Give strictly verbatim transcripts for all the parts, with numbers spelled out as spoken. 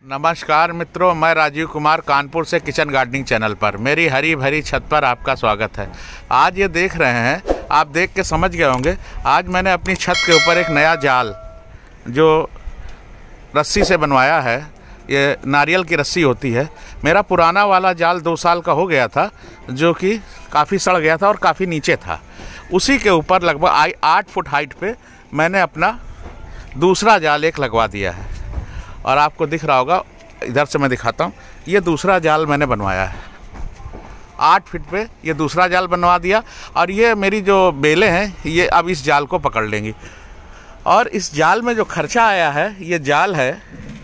नमस्कार मित्रों, मैं राजीव कुमार कानपुर से किचन गार्डनिंग चैनल पर मेरी हरी भरी छत पर आपका स्वागत है। आज ये देख रहे हैं, आप देख के समझ गए होंगे, आज मैंने अपनी छत के ऊपर एक नया जाल जो रस्सी से बनवाया है। ये नारियल की रस्सी होती है। मेरा पुराना वाला जाल दो साल का हो गया था, जो कि काफ़ी सड़ गया था और काफ़ी नीचे था। उसी के ऊपर लगभग आठ फुट हाइट पे मैंने अपना दूसरा जाल एक लगवा दिया है और आपको दिख रहा होगा, इधर से मैं दिखाता हूँ। ये दूसरा जाल मैंने बनवाया है, आठ फीट पे ये दूसरा जाल बनवा दिया। और ये मेरी जो बेलें हैं, ये अब इस जाल को पकड़ लेंगी। और इस जाल में जो खर्चा आया है, ये जाल है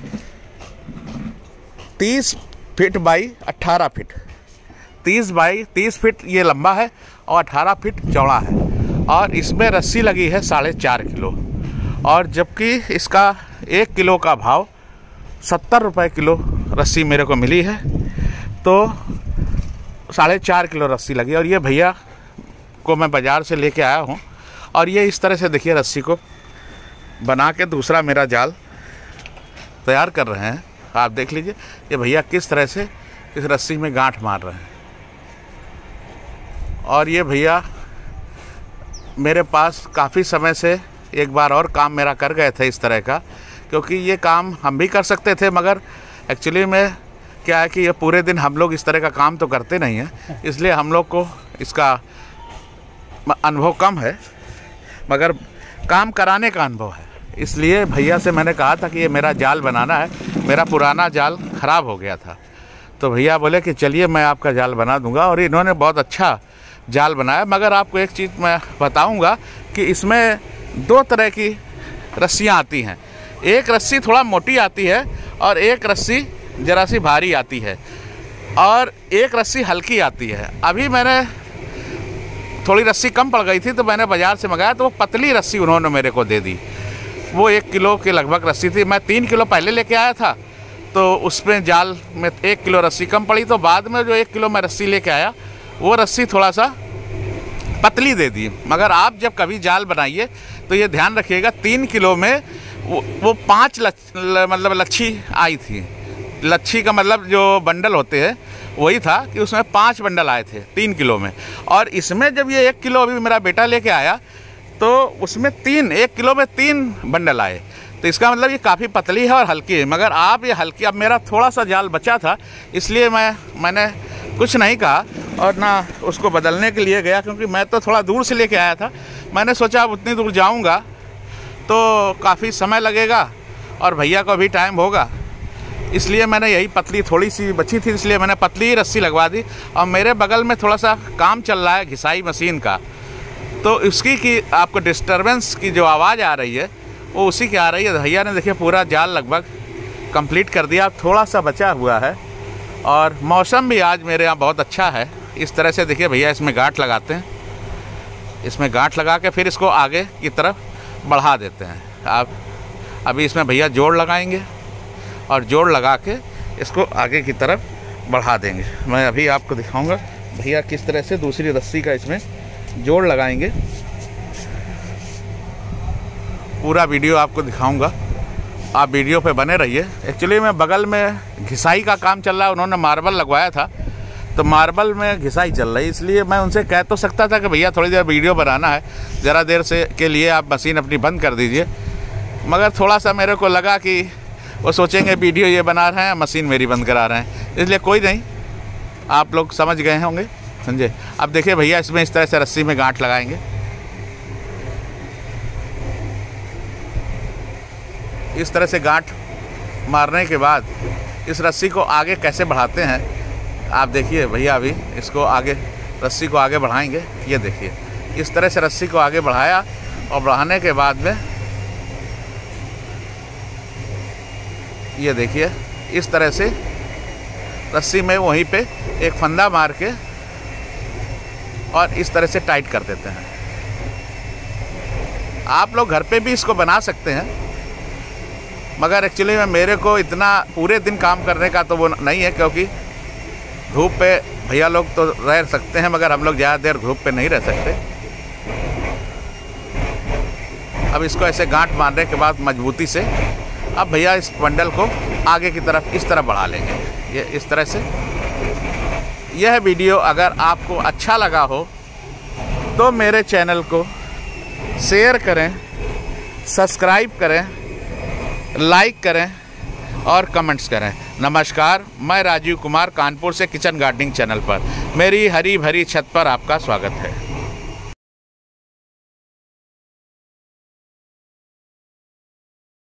तीस फीट बाई अट्ठारह फीट तीस बाई तीस फीट ये लंबा है और अट्ठारह फीट चौड़ा है। और इसमें रस्सी लगी है साढ़े चार किलो। और जबकि इसका एक किलो का भाव सत्तर रुपये किलो रस्सी मेरे को मिली है, तो साढ़े चार किलो रस्सी लगी। और ये भैया को मैं बाज़ार से लेके आया हूँ। और ये इस तरह से देखिए, रस्सी को बना के दूसरा मेरा जाल तैयार कर रहे हैं। आप देख लीजिए ये भैया किस तरह से इस रस्सी में गांठ मार रहे हैं। और ये भैया मेरे पास काफ़ी समय से एक बार और काम मेरा कर गए थे इस तरह का, क्योंकि ये काम हम भी कर सकते थे, मगर एक्चुअली में क्या है कि ये पूरे दिन हम लोग इस तरह का काम तो करते नहीं हैं, इसलिए हम लोग को इसका अनुभव कम है, मगर काम कराने का अनुभव है। इसलिए भैया से मैंने कहा था कि ये मेरा जाल बनाना है, मेरा पुराना जाल ख़राब हो गया था। तो भैया बोले कि चलिए मैं आपका जाल बना दूंगा। और इन्होंने बहुत अच्छा जाल बनाया। मगर आपको एक चीज़ मैं बताऊंगा कि इसमें दो तरह की रस्सियाँ आती हैं। एक रस्सी थोड़ा मोटी आती है और एक रस्सी ज़रा सी भारी आती है, और एक रस्सी हल्की आती है। अभी मैंने थोड़ी रस्सी कम पड़ गई थी, तो मैंने बाज़ार से मंगाया, तो वो पतली रस्सी उन्होंने मेरे को दे दी। वो एक किलो के लगभग रस्सी थी। मैं तीन किलो पहले लेके आया था, तो उसमें जाल में एक किलो रस्सी कम पड़ी। तो बाद में जो एक किलो मैं रस्सी लेके आया, वो रस्सी थोड़ा सा पतली दे दी। मगर आप जब कभी जाल बनाइए तो ये ध्यान रखिएगा, तीन किलो में वो, वो पाँच लच, मतलब लच्छी आई थी। लच्छी का मतलब जो बंडल होते हैं वही था, कि उसमें पाँच बंडल आए थे तीन किलो में। और इसमें जब ये एक किलो अभी मेरा बेटा लेके आया, तो उसमें तीन एक किलो में तीन बंडल आए। तो इसका मतलब ये काफ़ी पतली है और हल्की है। मगर आप ये हल्की, अब मेरा थोड़ा सा जाल बचा था, इसलिए मैं मैंने कुछ नहीं कहा और ना उसको बदलने के लिए गया, क्योंकि मैं तो थोड़ा दूर से लेके आया था। मैंने सोचा अब उतनी दूर जाऊंगा तो काफ़ी समय लगेगा और भैया को भी टाइम होगा, इसलिए मैंने यही पतली थोड़ी सी बची थी, इसलिए मैंने पतली रस्सी लगवा दी। और मेरे बगल में थोड़ा सा काम चल रहा है घिसाई मशीन का, तो उसकी की आपको डिस्टर्बेंस की जो आवाज़ आ रही है, वो उसी की आ रही है। भैया ने देखिए पूरा जाल लगभग कंप्लीट कर दिया, थोड़ा सा बचा हुआ है। और मौसम भी आज मेरे यहाँ बहुत अच्छा है। इस तरह से देखिए भैया इसमें गांठ लगाते हैं, इसमें गांठ लगा के फिर इसको आगे की तरफ बढ़ा देते हैं। आप अभी इसमें भैया जोड़ लगाएंगे और जोड़ लगा के इसको आगे की तरफ बढ़ा देंगे। मैं अभी आपको दिखाऊंगा भैया किस तरह से दूसरी रस्सी का इसमें जोड़ लगाएंगे। पूरा वीडियो आपको दिखाऊंगा, आप वीडियो पे बने रहिए। एक्चुअली में बगल में घिसाई का काम चल रहा है, उन्होंने मार्बल लगवाया था, तो मार्बल में घिसाई चल रही है। इसलिए मैं उनसे कह तो सकता था कि भैया थोड़ी देर वीडियो बनाना है, ज़रा देर से के लिए आप मशीन अपनी बंद कर दीजिए। मगर थोड़ा सा मेरे को लगा कि वो सोचेंगे वीडियो ये बना रहे हैं, मशीन मेरी बंद करा रहे हैं, इसलिए कोई नहीं, आप लोग समझ गए होंगे, समझे। अब देखिए भैया इसमें इस तरह से रस्सी में गांठ लगाएंगे। इस तरह से गांठ मारने के बाद इस रस्सी को आगे कैसे बढ़ाते हैं आप देखिए। भैया अभी इसको आगे, रस्सी को आगे बढ़ाएंगे। ये देखिए इस तरह से रस्सी को आगे बढ़ाया, और बढ़ाने के बाद में ये देखिए इस तरह से रस्सी में वहीं पे एक फंदा मार के और इस तरह से टाइट कर देते हैं। आप लोग घर पे भी इसको बना सकते हैं, मगर एक्चुअली में मेरे को इतना पूरे दिन काम करने का तो वो नहीं है, क्योंकि धूप पे भैया लोग तो रह सकते हैं, मगर हम लोग ज़्यादा देर धूप पे नहीं रह सकते। अब इसको ऐसे गांठ मारने के बाद मजबूती से अब भैया इस बंडल को आगे की तरफ इस तरफ बढ़ा लेंगे, ये इस तरह से। यह वीडियो अगर आपको अच्छा लगा हो तो मेरे चैनल को शेयर करें, सब्सक्राइब करें, लाइक करें और कमेंट्स करें। नमस्कार, मैं राजीव कुमार कानपुर से किचन गार्डनिंग चैनल पर मेरी हरी भरी छत पर आपका स्वागत है।